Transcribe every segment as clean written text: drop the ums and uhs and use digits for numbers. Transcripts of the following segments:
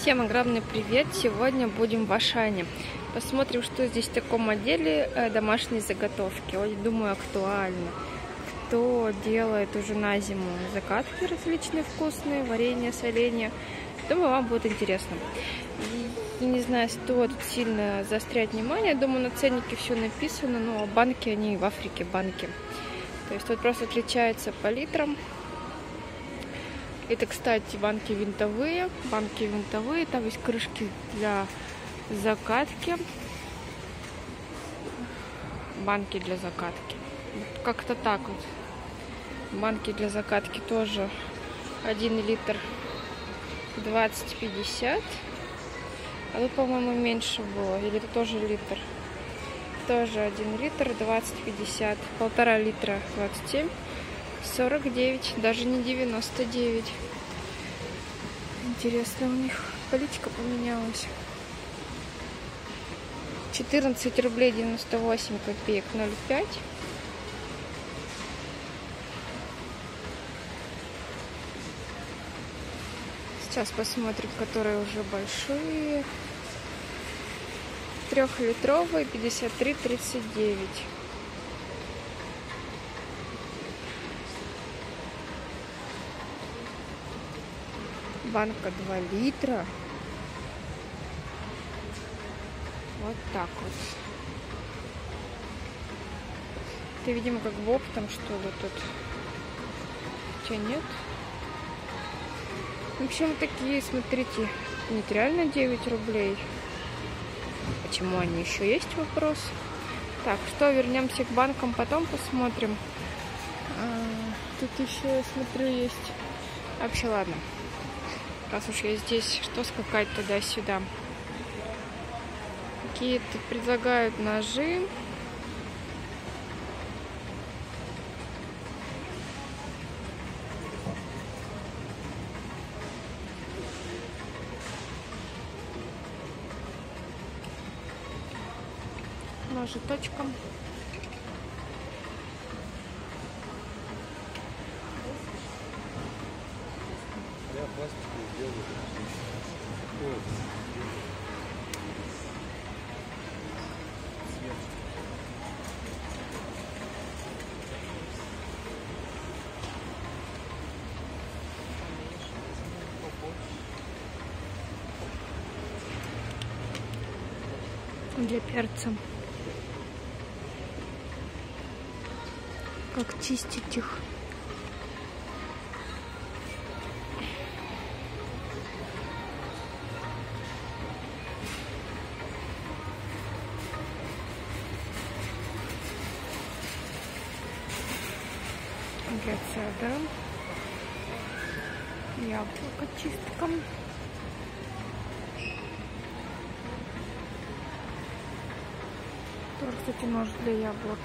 Всем огромный привет! Сегодня будем в Ашане. Посмотрим, что здесь в таком отделе домашние заготовки. Вот, думаю, актуально. Кто делает уже на зиму закатки различные вкусные, варенье, соленья. Думаю, вам будет интересно. И не знаю, стоит тут сильно заострять внимание. Думаю, на ценнике все написано, но банки, они в Африке банки. То есть тут просто отличается по литрам. Это, кстати, банки винтовые. Там есть крышки для закатки. Банки для закатки. Как-то так вот. Банки для закатки тоже 1 литр 20-50. А тут, по-моему, меньше было. Или это тоже литр? Тоже 1 литр 20-50. 1,5 литра 27. 49, даже не 99. Интересно, у них политика поменялась. 14 рублей 98 копеек 0,5. Сейчас посмотрим, которые уже большие. 3-литровые 53,39. Банка 2 литра. Вот так вот. Это, видимо, как в оптом, что ли, тут. Хотя нет. В общем, такие, смотрите, нет, реально 9 рублей. Почему они еще есть, вопрос. Так, что, вернемся к банкам, потом посмотрим. Тут еще, я смотрю, есть. Вообще, ладно. Раз уж я здесь, что скакать туда-сюда. Какие-то предлагают ножи. Ножи точком. Для перца. Как чистить их. Для цедра. Яблоко чистка. Тоже, кстати, нож для яблок.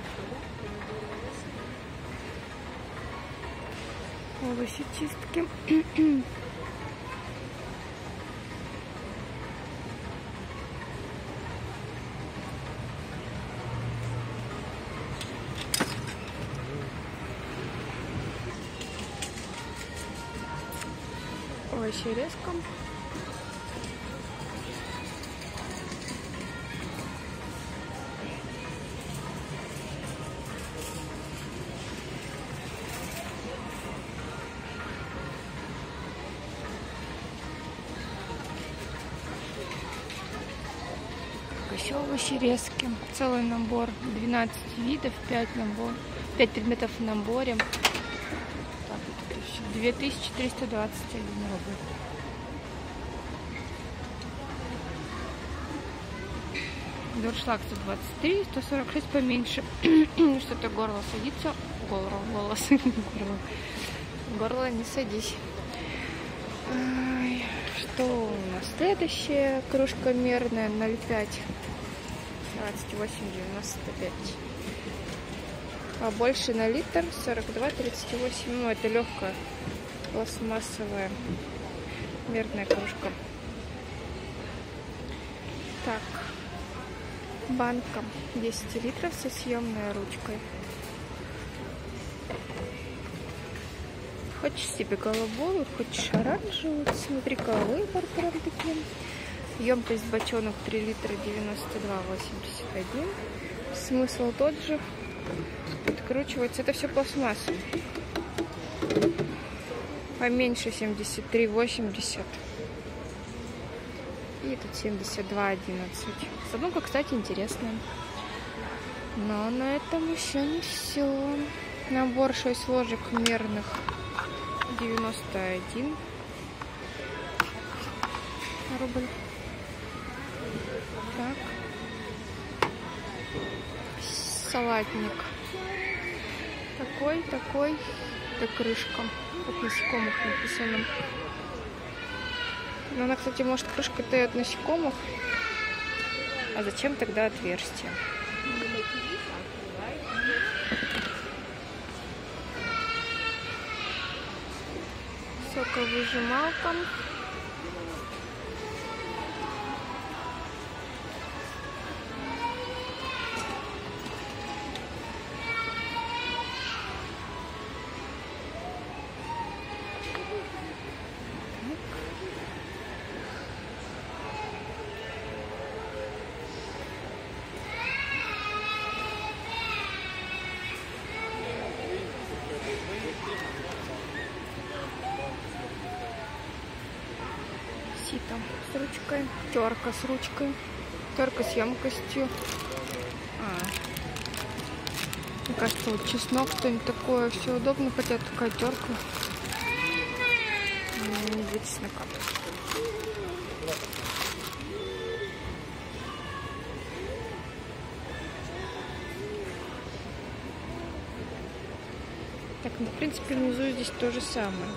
Овощи чистки. Овощи резко. Еще овощи резки. Целый набор. 12 видов, 5 предметов в наборе. Так, 2321 рубль. Дуршлаг 123, 146 поменьше. Что-то горло садится. Горло не садись. Что у нас следующее? Кружка мерная 0,5. 28,95. Побольше на литр 42,38. Ну, это легкая пластмассовая мерная кружка. Так, банка 10 литров со съемной ручкой. Хочешь себе голубую, хочешь оранжевую. Смотри-ка, выбор прям таким. Емкость бочонок 3 литра 92,81. Смысл тот же. Откручивается. Это все пластмасса. Поменьше 73,80. И тут 72,11. Задумка, кстати, интересная. Но на этом еще не все. Набор 6 ложек мерных 91 рубль. Так. Салатник. Такой. Это крышка. От насекомых написано. Но она, кстати, может, крышка-то и от насекомых. А зачем тогда отверстие? Соковыжималка. Сито с ручкой, терка с ручкой, терка с емкостью. Мне кажется, вот чеснок, что-нибудь такое, все удобно, хотя такая терка. Не для чеснока. Так, ну, в принципе, внизу здесь то же самое.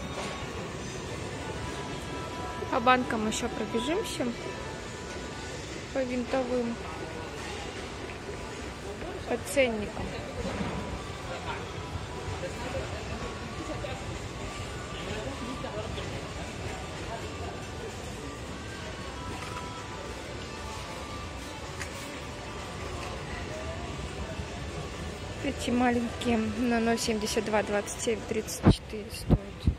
По банкам еще пробежимся. По винтовым. По ценникам. Эти маленькие на 0,72, 27, 34 стоят.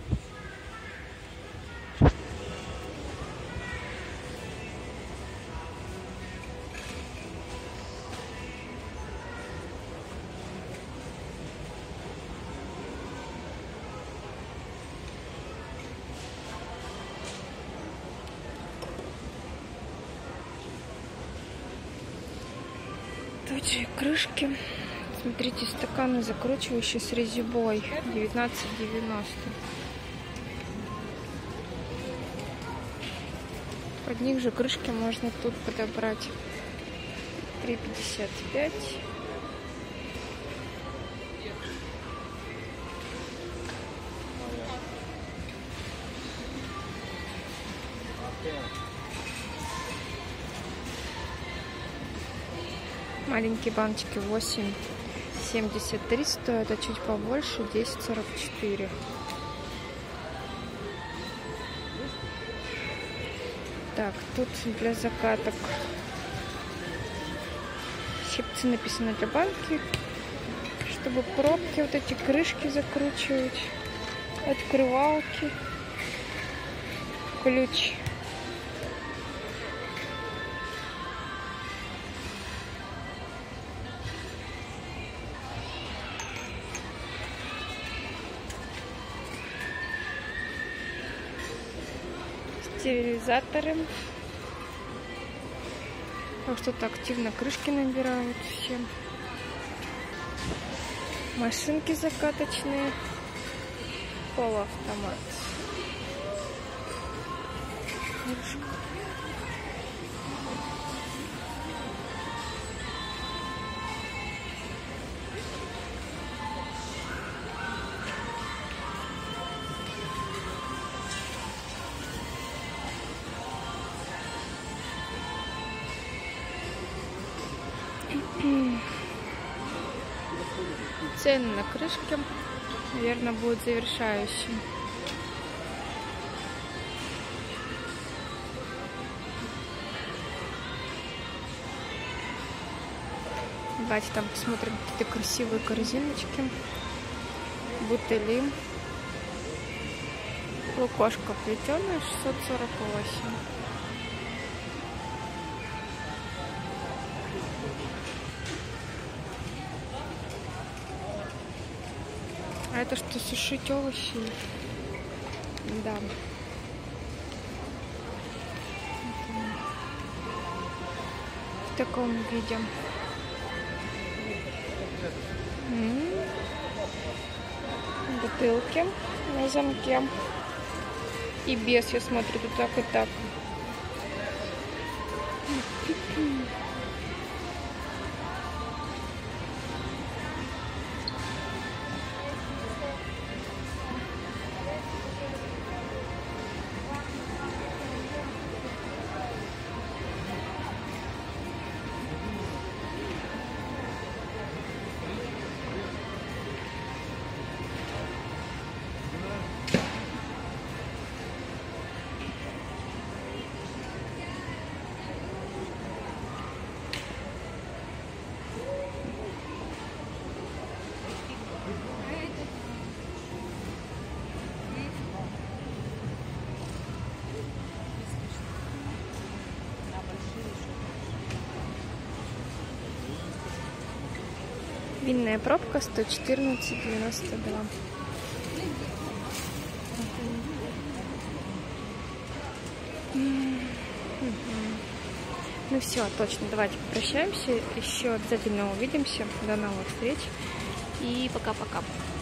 Тут же крышки. Смотрите, стаканы закручивающие с резьбой. 19,90. Под них же крышки можно тут подобрать. 3,55. Маленькие баночки 8,73 стоят, а чуть побольше 10,44. Так, тут для закаток щипцы написано для банки, чтобы пробки, вот эти крышки закручивать, открывалки, ключ. Стерилизаторы. Так что-то активно крышки набирают все. Машинки закаточные. Полуавтомат. Цены на крышке, наверное, будут завершающим. Давайте там посмотрим какие-то красивые корзиночки, бутыли. Лукошка плетеная 648. А это что, сушить овощи? Да. В таком виде. Бутылки на замке. И без, я смотрю, тут так и так. Винная пробка 114,92. Ну все, точно, давайте попрощаемся. Еще обязательно увидимся. До новых встреч. И пока-пока.